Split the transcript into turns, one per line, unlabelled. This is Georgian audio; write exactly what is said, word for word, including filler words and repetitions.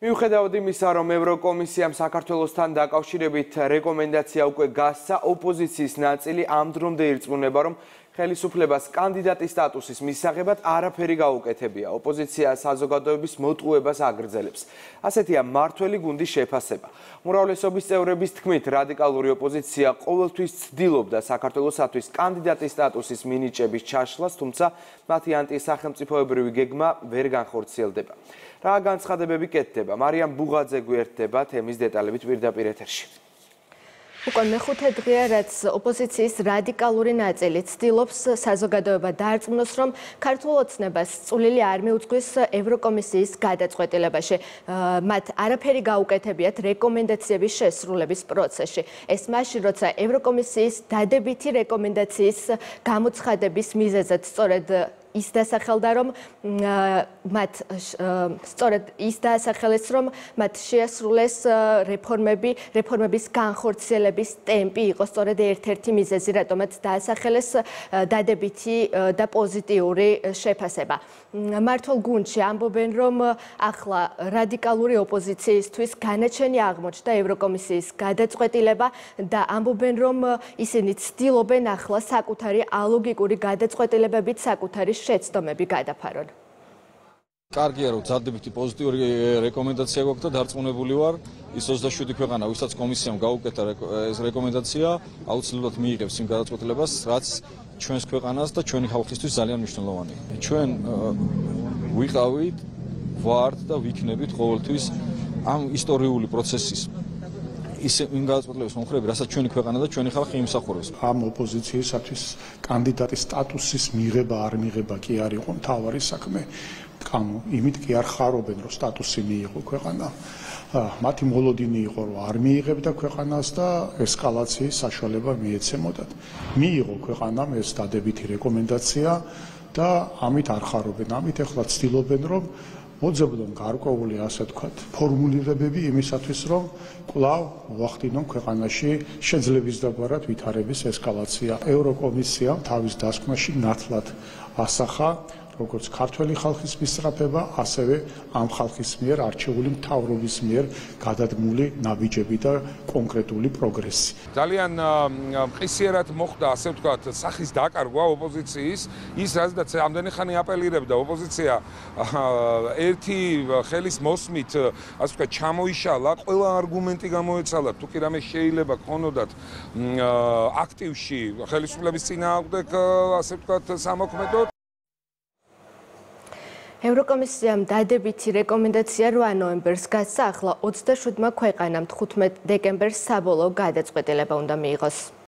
მიუხედავად იმისა, რომ ევროკომისიამ საქართველოსთან დაკავშირებით რეკომენდაცია უკვე გასცა, ოპოზიციის ნაწილი ამ დრომდე ირწმუნება, რომ ხელისუფლებას კანდიდატის სტატუსის მისაღებად არაფერი გაუკეთებია. ოპოზიცია საზოგადოების მოტყუებას აგრძელებს. ასეთია მმართველი გუნდის შეფასება. უმრავლესობის წევრების თქმით, რადიკალური ოპოზიცია ყოველთვის ცდილობდა საქართველოსათვის კანდიდატის სტატუსის მინიჭების ჩაშლას, თუმცა მათი ანტისახელმწიფოებრივი გეგმა ვერ განხორციელდება. რა განცხადებები კეთდება? მარიამ ბუღაძე გვერდება თემის დეტალებით პირდაპირ ეთერში.
უკვე მეხუთე დღეა, რაც ოპოზიციის რადიკალური ნაწილი ცდილობს საზოგადოება დაარწმუნოს, რომ ქართულ ოცნებას წვლილი არ მიუძღვის ევროკომისიის გადაწყვეტილებაში. მათ არაფერი გაუკეთებიათ რეკომენდაციების შესრულების პროცესში. ეს მაშინ, როცა ევროკომისიის დადებითი რეკომენდაციის გამოცხადების მიზეზად სწორედ ის დასახელდა, რომ მათ სწორედ ის დაასახელეს, რომ მათ შეასრულეს რეფორმები, რეფორმების განხორციელების ტემპი იყო სწორედ ერთ-ერთი მიზეზი, რატომაც დაასახელეს დადებითი და პოზიტიური შეფასება. მართლ გუნდში ამბობენ, რომ ახლა რადიკალური ოპოზიციისთვის განაჩენი აღმოჩნდა ევროკომისიის გადაწყვეტილება და ამბობენ, რომ ისინი ცდილობენ ახლა საკუთარი ალოგიკური გადაწყვეტილებებით საკუთარი შეცდომები გადაფარონ.
კარგია, რომ დადებითი პოზიტიური რეკომენდაცია გვაქვს და დარწმუნებული ვარ, ის ოცდაშვიდი ქვეყანა, ვისაც კომისიამ გაუკეთა ეს რეკომენდაცია, აუცილებლად მიიღებს იმ გადაწყვეტილებას, რაც ჩვენს ქვეყანას და ჩვენი ხალხისთვის ძალიან მნიშვნელოვანია. ჩვენ ვიყავით, ვართ და ვიქნებით ყოველთვის ამ ისტორიული პროცესის ის იმ გადაწყვეტილების მომხრეები, რასაც ჩვენი ქვეყანა და ჩვენი ხალხი იმსახურებს.
ამ ოპოზიციისათვის კანდიდატის სტატუსის მიღება არ მიღება კი არ იყო მთავარი საქმე. კამო, იმით კი არ ხარობენ, რომ სტატუსი მიიღო ქვეყანა. მათი მოლოდინი იყო, რომ არ მიიღებდა ქვეყანას და ესკალაციის საშუალება მიეცემოდათ. მიიღო ქვეყანამ ეს დადებითი რეკომენდაცია და ამით არ ხარობენ. ამით ეხლა ცდილობენ, რომ მოძებნონ გარკვეული, ასე ვთქვათ, ფორმულირებები იმისათვის, რომ კვლავ მოახდინონ ქვეყანაში შეძლების დაგვარად ვითარების ესკალაცია. ევროკომისიამ თავის დასკვნაში ნათლად ასახა როგორც ქართველი ხალხის მისწრაფება, ასევე ამ ხალხის მიერ არჩეული მთავრობის მიერ გადადგმული ნაბიჯები და კონკრეტული პროგრესი.
ძალიან მყისიერად მოხდა, ასე ვთქვათ, სახის დაკარგვა ოპოზიციის, ის რაზედაც ამდენი ხანი აპელირებდა ოპოზიცია ერთი ხელის მოსმით, ასე ვთქვათ, ჩამოიშალა, ყველა არგუმენტი გამოეცალა, თუ კი რამე შეიძლება ქონოდათ აქტივში ხელისუფლების წინააღმდეგ, ასე ვთქვათ, სამოქმედო.
ევროკომისიამ დადებითი რეკომენდაცია რვა ნოემბერს გასცა, ახლა ოცდაშვიდმა ქვეყანამ თხუთმეტ დეკემბერს საბოლოო გადაწყვეტილება უნდა მიიღოს.